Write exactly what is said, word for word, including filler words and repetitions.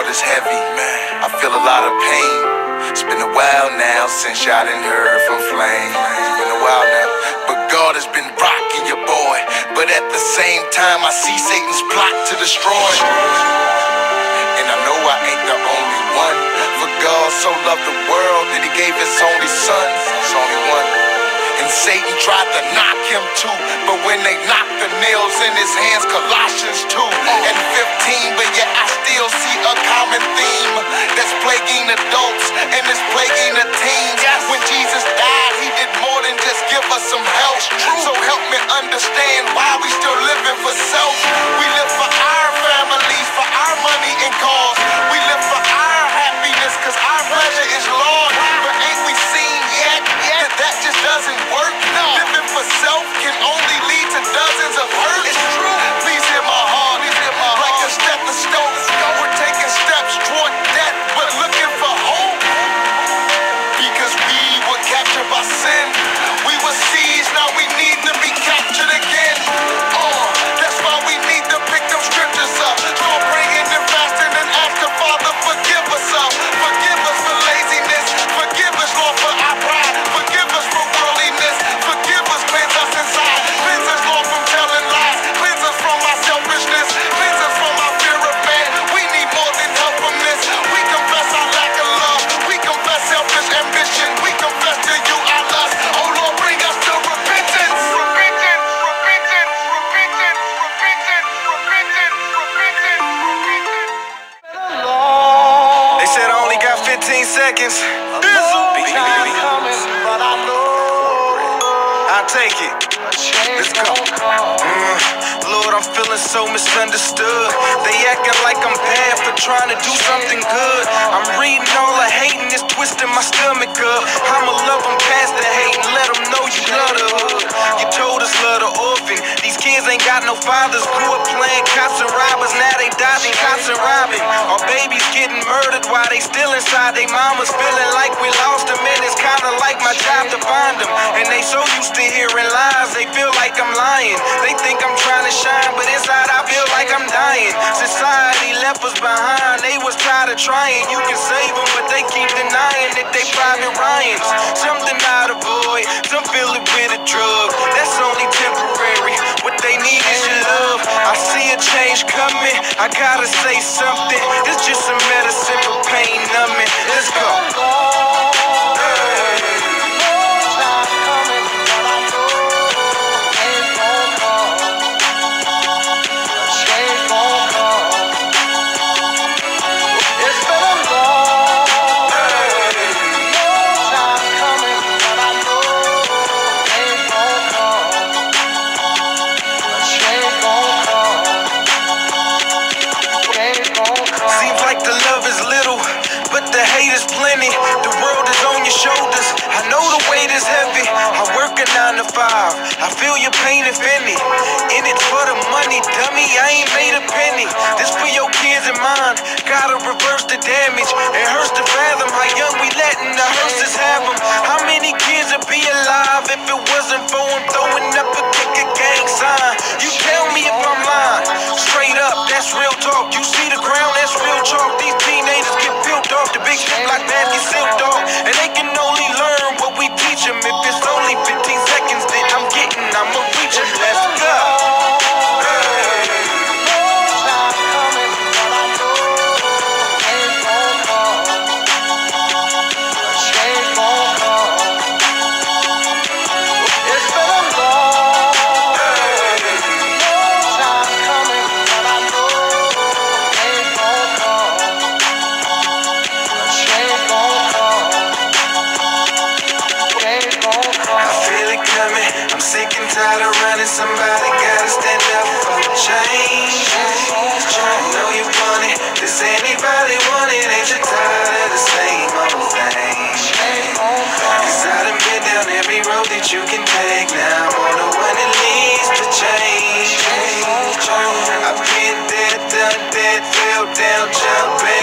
is heavy, man. I feel a lot of pain. It's been a while now since y'all done heard from Flame. It's been a while now, but God has been rocking your boy. But at the same time, I see Satan's plot to destroy. And I know I ain't the only one. For God so loved the world that he gave his only son. It's only one. And Satan tried to knock him too, but when they knocked the nails in his hands, Colossians two and fifteen, but yet I still see a common theme that's plaguing adults and is plaguing the teens. When Jesus died, he did more than just give us some help. So help me understand why we still living for self. We live for our families, for our money and cause. We live for our happiness, cause our pleasure is Lord. But ain't we seen yet that that just doesn't work? No. Living for self can only lead to dozens of hurt. It's true. Please hear my heart. Please hear my heart. Like a stethoscope. We're taking steps toward death, but looking for hope. Because we were captured by sin. We were seized, now we need to be captured again. Oh, that's why we need to pick them scriptures up. Start praying and fasting and ask the Father, forgive us up. Forgive us for laziness. Forgive us, Lord, for our pride. Forgive us for worldliness. Forgive us, cleanse us inside. Cleanse us, Lord, from telling lies. Cleanse us from our selfishness. Cleanse us from our fear of man. We need more than help from this. We confess our lack of love. We confess selfish ambition. We confess to you our lust. Oh Lord, bring us to repentance. Repentance, repentance, repentance, repentance, repentance, repentance, repentance. They said I only got fifteen seconds. I'll take it. Let's go. Mm. Lord, I'm feeling so misunderstood. They acting like I'm bad for trying to do something good. I'm reading all the hating, it's twisting my stomach up. I'ma love them past the hate and let them know you love the hood. You told us love the orphan. These kids ain't got no fathers. Grew up playing cops and robbers. Now they dodging cops and robbing. Our babies getting murdered while they still inside they mamas. Feeling like we lost them, and it's kinda like my job to find them. And they so used to hearing lies, they feel like I'm lying. They think I'm trying to shine, but inside I feel like I'm dying. Society left us behind, they was tired of trying. You can save them, but they keep denying that they private Ryans. Something out of void, some fill it with a drug. That's only temporary, what they need is your love. I see a change coming, I gotta say something. It's just some medicine for pain numbing. Let's go. The world is on your shoulders. I know the weight is heavy. I work a nine to five. I feel your pain if any. In it for the money, dummy. I ain't made a penny. This for your kids and mine. Gotta reverse the damage. It hurts to fathom how young we letting the hearses have them. How many kids would be alive if it wasn't for them throwing up a kick a gang sign? You tell me if I'm lying. Straight up, that's real talk. You see the ground, that's real chalk. These teenagers get built off the big shit like Matthew Silk Dog. And they can only learn what we teach them. If it's only fifteen seconds, then I'm getting, I'ma reach them. Let's go. Somebody gotta stand up for change. I know you want it. Does anybody want it? Ain't you tired of the same old thing? Cause I done been down every road that you can take. Now I'm on the one that leads to change. I've been there, done that, fell down, jumping.